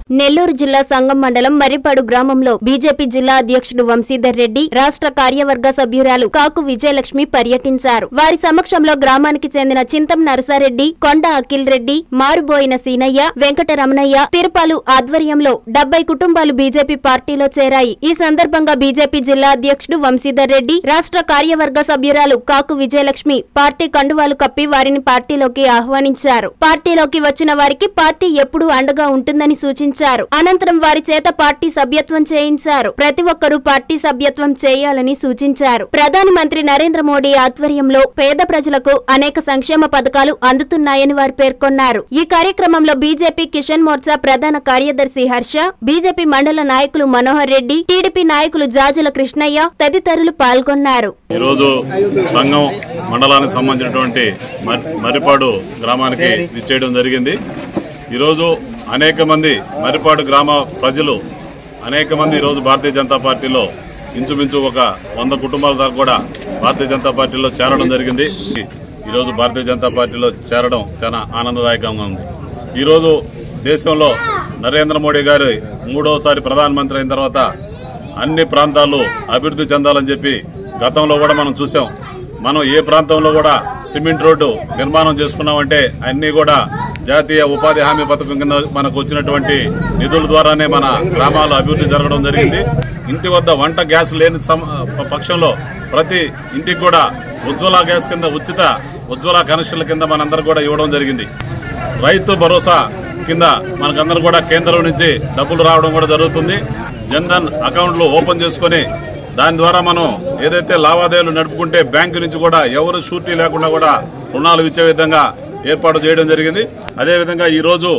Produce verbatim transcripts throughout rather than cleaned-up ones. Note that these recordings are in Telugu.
నెల్లూరు జిల్లా సంగం మండలం మర్రిపాడు గ్రామంలో బీజేపీ జిల్లా అధ్యక్షుడు వంశీధర్ రెడ్డి, రాష్ట్ర కార్యవర్గ సభ్యురాలు కాకు విజయలక్ష్మి పర్యటించారు. వారి సమక్షంలో గ్రామానికి చెందిన చింతం నరసారెడ్డి, కొండ అఖిల్ రెడ్డి, మారుబోయిన సీనయ్య, వెంకటరమణయ్య, తిరుపాలు ఆధ్వర్యంలో డెబ్బై కుటుంబాలు బీజేపీ పార్టీలో చేరాయి. ఈ సందర్భంగా బీజేపీ జిల్లా అధ్యక్షుడు వంశీధర్ రెడ్డి, రాష్ట్ర కార్యవర్గ సభ్యురాలు కాకు విజయలక్ష్మి పార్టీ కండువాలు కప్పి వారిని పార్టీలోకి ఆహ్వానించారు. పార్టీలోకి వచ్చిన వారికి పార్టీ ఎప్పుడూ అండగా ఉంటుందని సూచించారు. అనంతరం వారి చేత పార్టీ సభ్యత్వం చేయించారు. ప్రతి ఒక్కరూ పార్టీ సభ్యత్వం చేయాలని సూచించారు. ప్రధాని మంత్రి నరేంద్ర మోడీ ఆధ్వర్యంలో పేద ప్రజలకు అనేక సంక్షేమ పథకాలు అందుతున్నాయని వారు పేర్కొన్నారు. ఈ కార్యక్రమంలో బీజేపీ కిషన్ మోర్చా ప్రధాన కార్యదర్శి హర్ష, బీజేపీ మండల నాయకులు మనోహర్ రెడ్డి, టీడీపీ నాయకులు జాజుల కృష్ణయ్య తదితరులు పాల్గొన్నారు. ఈరోజు సంఘం మండలానికి సంబంధించినటువంటి మర్రిపాడు గ్రామానికి విచ్చేయడం జరిగింది. ఈరోజు అనేక మంది మర్రిపాడు గ్రామ ప్రజలు అనేక మంది ఈరోజు భారతీయ జనతా పార్టీలో ఇంచుమించు ఒక వంద కుటుంబాల దాకా కూడా భారతీయ జనతా పార్టీలో చేరడం జరిగింది. ఈరోజు భారతీయ జనతా పార్టీలో చేరడం చాలా ఆనందదాయకంగా ఉంది. ఈరోజు దేశంలో నరేంద్ర మోడీ గారు మూడోసారి ప్రధానమంత్రి అయిన తర్వాత అన్ని ప్రాంతాలు అభివృద్ధి చెందాలని చెప్పి గతంలో కూడా మనం చూసాం. మనం ఏ ప్రాంతంలో కూడా సిమెంట్ రోడ్డు నిర్మాణం చేసుకున్నామంటే అన్ని కూడా జాతీయ ఉపాధి హామీ పథకం కింద మనకు వచ్చినటువంటి నిధుల ద్వారానే మన గ్రామాల్లో అభివృద్ధి జరగడం జరిగింది. ఇంటి వద్ద వంట గ్యాస్ లేని పక్షంలో ప్రతి ఇంటికి కూడా ఉజ్వల గ్యాస్ కింద ఉచిత ఉజ్వల కనెక్షన్ల కింద మనందరూ కూడా ఇవ్వడం జరిగింది. రైతు భరోసా కింద మనకందరూ కూడా కేంద్రం నుంచి డబ్బులు రావడం కూడా జరుగుతుంది. జన్ధన్ అకౌంట్లు ఓపెన్ చేసుకుని దాని ద్వారా మనం ఏదైతే లావాదేవీలు నడుపుకుంటే బ్యాంకు నుంచి కూడా ఎవరు షూరిటీ లేకుండా కూడా రుణాలు ఇచ్చే విధంగా ఏర్పాటు చేయడం జరిగింది. అదేవిధంగా ఈరోజు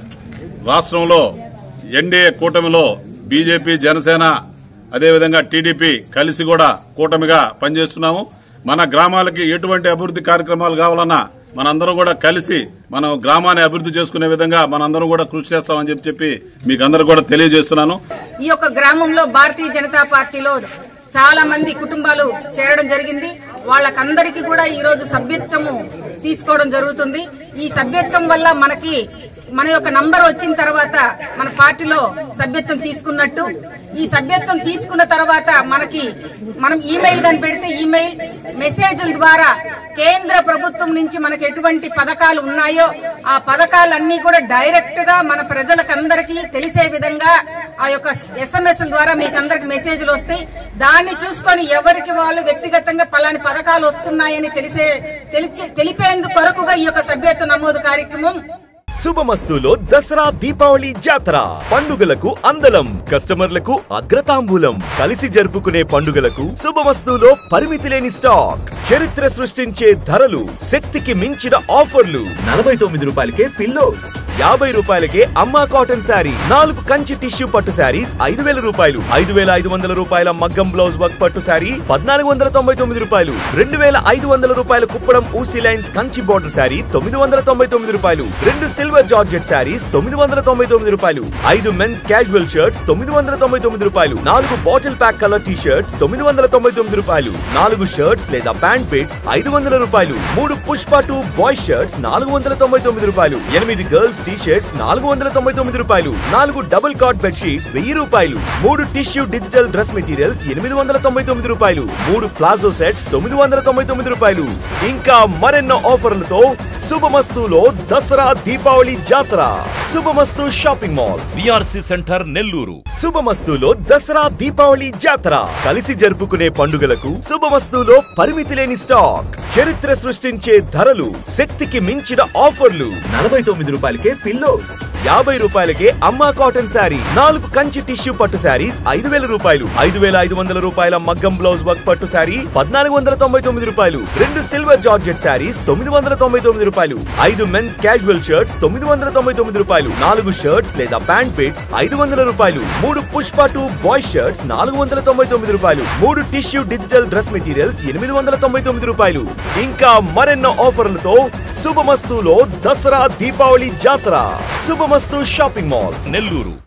రాష్ట్రంలో ఎన్డీఏ కూటమిలో బీజేపీ, జనసేన అదేవిధంగా టీడీపీ కలిసి కూడా కూటమిగా పనిచేస్తున్నాము. మన గ్రామాలకి ఎటువంటి అభివృద్ధి కార్యక్రమాలు కావాలన్నా మనందరం కూడా కలిసి మనం గ్రామాన్ని అభివృద్ధి చేసుకునే విధంగా మనందరం కూడా కృషి చేస్తామని చెప్పి చెప్పి మీకు అందరూ కూడా తెలియజేస్తున్నాను. ఈ యొక్క గ్రామంలో భారతీయ జనతా పార్టీలో చాలా మంది కుటుంబాలు చేరడం జరిగింది. వాళ్ళకందరికీ కూడా ఈ రోజు సభ్యత్వము తీసుకోవడం జరుగుతుంది. ఈ సభ్యత్వం వల్ల మనకి మన యొక్క నంబర్ వచ్చిన తర్వాత మన పార్టీలో సభ్యత్వం తీసుకున్నట్టు. ఈ సభ్యత్వం తీసుకున్న తర్వాత మనకి మనం ఈమెయిల్ కానీ పెడితే ఈమెయిల్ మెసేజ్ల ద్వారా కేంద్ర ప్రభుత్వం నుంచి మనకి ఎటువంటి పథకాలు ఉన్నాయో ఆ పథకాలన్నీ కూడా డైరెక్ట్ గా మన ప్రజలకందరికీ తెలిసే విధంగా ఆ యొక్క ఎస్ఎంఎస్ ద్వారా మీకు అందరికి మెసేజ్లు వస్తాయి. దాన్ని చూసుకొని ఎవరికి వాళ్ళు వ్యక్తిగతంగా పలాని పథకాలు వస్తున్నాయని తెలిసే తెలిపేందుకు కొరకుగా ఈ యొక్క సభ్యత్వ నమోదు కార్యక్రమం. శుభమస్తులో దసరా దీపావళి జాతర పండుగలకు అందలం, కస్టమర్లకు అగ్రతాంబూలం. కలిసి జరుపుకునే పండుగలకు శుభమస్తులో పరిమితి లేని స్టాక్, చరిత్ర సృష్టించే ధరలు, శక్తికి మించిన ఆఫర్లు. నలభై తొమ్మిది రూపాయలకే పిల్లోస్, యాభై రూపాయలకే అమ్మా కాటన్ శారీ, నాలుగు కంచి టిష్యూ పట్టు శారీస్ ఐదు వేల రూపాయలు, ఐదు వేల ఐదు వందల రూపాయల మగ్గం బ్లౌజ్ వర్క్ పట్టు శారీ పద్నాలుగు వందల తొంభై తొమ్మిది రూపాయలు, రెండు వేల ఐదు వందల రూపాయల కుప్పడం ఊసీ లైన్స్ కంచి బోర్డర్ శారీ తొమ్మిది వందల తొంభై తొమ్మిది రూపాయలు, రెండు సిల్వర్ జార్జెట్ శారీస్ తొమ్మిది వందల తొంభై తొమ్మిది రూపాయలు, ఐదు మెన్స్ క్యాజువల్ షర్ట్స్ తొమ్మిది వందల తొంభై తొమ్మిది రూపాయలు, నాలుగు bottle pack colour T shirts తొమ్మిది వందల తొంభై తొమ్మిది రూపాయలు, నాలుగు షర్ట్స్ లేదా ప్యాంట్ పిట్స్ ఐదు వందల రూపాయలు, మూడు పుష్ప టూ బాయ్స్ షర్ట్స్ నాలుగు వందల తొంభై తొమ్మిది రూపాయలు, ఎనిమిది గర్ల్స్ టీ షర్ట్స్ నాలుగు వందల తొంభై తొమ్మిది రూపాయలు, నాలుగు డబుల్ కాట్ బెడ్ షీట్స్ వెయ్యి రూపాయలు, మూడు టిష్యూ డిజిటల్ డ్రెస్ మెటీరియల్స్ ఎనిమిది వందల తొంభై తొమ్మిది రూపాయలు, మూడు ప్లాజో సెట్స్ తొమ్మిది వందల తొంభై తొమ్మిది రూపాయలు. ఇంకా మరెన్నో ఆఫర్లతో శుభమస్తులో దసరా దీపావళి జాతర. Subhamastu shopping mall, VRC centre, Nellore. శుభమస్తులో దసరా దీపావళి జాతర కలిసి జరుపుకునే పండుగలకు శుభమస్తులో పరిమితి లేని స్టాక్, చరిత్ర సృష్టించే ధరలు, శక్తికి మించిన ఆఫర్లు. నలభై తొమ్మిది రూపాయలకే పిల్లోస్, యాభై రూపాయలకే అమ్మా కాటన్ శారీ, నాలుగు కంచి టిష్యూ పట్టు శారీస్ ఐదు వేల రూపాయలు, ఐదు వేల ఐదు వందల రూపాయల మగ్గం బ్లౌజ్ వర్క్ పట్టు శారీ పద్నాలుగు వందల తొంభై తొమ్మిది రూపాయలు, రెండు సిల్వర్ జార్జెట్ శారీస్ తొమ్మిది వందల తొంభై తొమ్మిది రూపాయలు, ఐదు మెన్స్ క్యాజువల్ షర్ట్స్ తొమ్మిది వందల తొంభై తొమ్మిది రూపాయలు, నాలుగు షర్ట్స్ లేదా ప్యాంట్ పిట్స్ ఐదు వందల రూపాయలు, మూడు పుష్ప టూ బాయ్స్ షర్ట్స్ నాలుగు వందల తొంభై తొమ్మిది రూపాయలు, మూడు టిష్యూ డిజిటల్ డ్రెస్ మెటీరియల్స్ ఎనిమిది వందల తొంభై తొమ్మిది రూపాయలు. ఇంకా మరెన్నో ఆఫర్లతో శుభమస్తులో దసరా దీపావళి జాతర. Subhamastu shopping mall, Nellore.